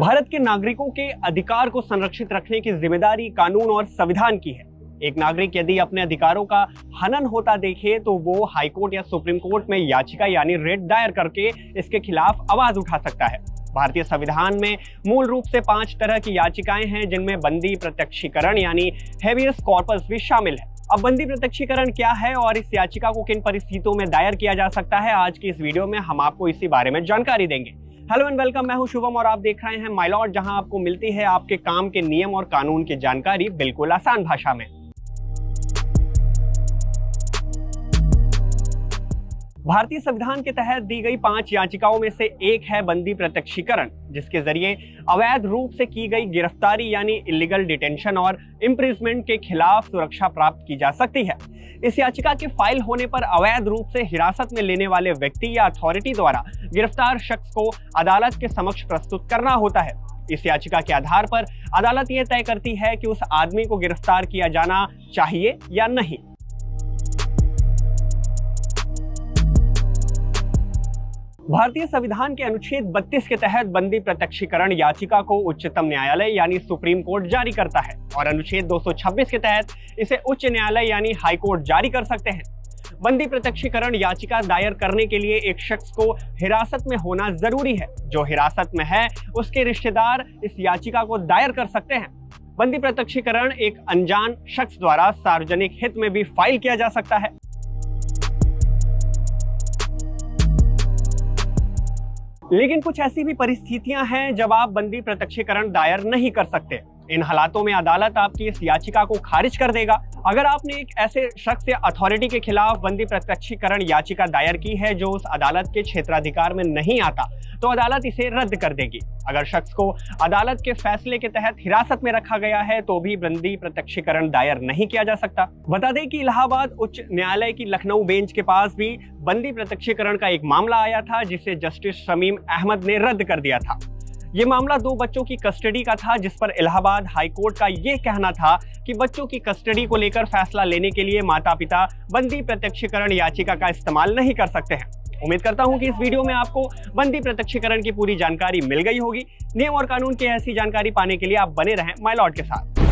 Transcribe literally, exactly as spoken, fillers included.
भारत के नागरिकों के अधिकार को संरक्षित रखने की जिम्मेदारी कानून और संविधान की है। एक नागरिक यदि अपने अधिकारों का हनन होता देखे तो वो हाईकोर्ट या सुप्रीम कोर्ट में याचिका यानी रिट दायर करके इसके खिलाफ आवाज उठा सकता है। भारतीय संविधान में मूल रूप से पांच तरह की याचिकाएं हैं, जिनमें बंदी प्रत्यक्षीकरण यानी हेबियस कॉर्पस भी शामिल है। अब बंदी प्रत्यक्षीकरण क्या है और इस याचिका को किन परिस्थितियों में दायर किया जा सकता है, आज की इस वीडियो में हम आपको इसी बारे में जानकारी देंगे। हेलो एंड वेलकम, मैं हूं शुभम और आप देख रहे हैं माय लॉर्ड, जहां आपको मिलती है आपके काम के नियम और कानून की जानकारी बिल्कुल आसान भाषा में। भारतीय संविधान के तहत दी गई पांच याचिकाओं में से एक है बंदी प्रत्यक्षीकरण, जिसके जरिए अवैध रूप से की गई गिरफ्तारी यानी इलीगल डिटेंशन और इम्प्रिजमेंट के खिलाफ सुरक्षा प्राप्त की जा सकती है। इस याचिका के फाइल होने पर अवैध रूप से हिरासत में लेने वाले व्यक्ति या अथॉरिटी द्वारा गिरफ्तार शख्स को अदालत के समक्ष प्रस्तुत करना होता है। इस याचिका के आधार पर अदालत यह तय करती है कि उस आदमी को गिरफ्तार किया जाना चाहिए या नहीं। भारतीय संविधान के अनुच्छेद बत्तीस के तहत बंदी प्रत्यक्षीकरण याचिका को उच्चतम न्यायालय यानी सुप्रीम कोर्ट जारी करता है और अनुच्छेद दो सौ छब्बीस के तहत इसे उच्च न्यायालय यानी हाई कोर्ट जारी कर सकते हैं। बंदी प्रत्यक्षीकरण याचिका दायर करने के लिए एक शख्स को हिरासत में होना जरूरी है। जो हिरासत में है उसके रिश्तेदार इस याचिका को दायर कर सकते हैं। बंदी प्रत्यक्षीकरण एक अनजान शख्स द्वारा सार्वजनिक हित में भी फाइल किया जा सकता है। लेकिन कुछ ऐसी भी परिस्थितियां हैं जब आप बंदी प्रत्यक्षीकरण दायर नहीं कर सकते। इन हालातों में अदालत आपकी इस याचिका को खारिज कर देगा। अगर आपने एक ऐसे शख्स या अथॉरिटी के खिलाफ बंदी प्रत्यक्षीकरण याचिका दायर की है जो उस अदालत के क्षेत्राधिकार में नहीं आता, तो अदालत इसे रद्द कर देगी। अगर शख्स को अदालत के फैसले के तहत हिरासत में रखा गया है तो भी बंदी प्रत्यक्षीकरण दायर नहीं किया जा सकता। बता दें कि इलाहाबाद उच्च न्यायालय की लखनऊ बेंच के पास भी बंदी प्रत्यक्षीकरण का एक मामला आया था, जिसे जस्टिस शमीम अहमद ने रद्द कर दिया था। ये मामला दो बच्चों की कस्टडी का था, जिस पर इलाहाबाद हाई कोर्ट का ये कहना था कि बच्चों की कस्टडी को लेकर फैसला लेने के लिए माता पिता बंदी प्रत्यक्षीकरण याचिका का इस्तेमाल नहीं कर सकते हैं। उम्मीद करता हूं कि इस वीडियो में आपको बंदी प्रत्यक्षीकरण की पूरी जानकारी मिल गई होगी। नियम और कानून की ऐसी जानकारी पाने के लिए आप बने रहें माय लॉर्ड के साथ।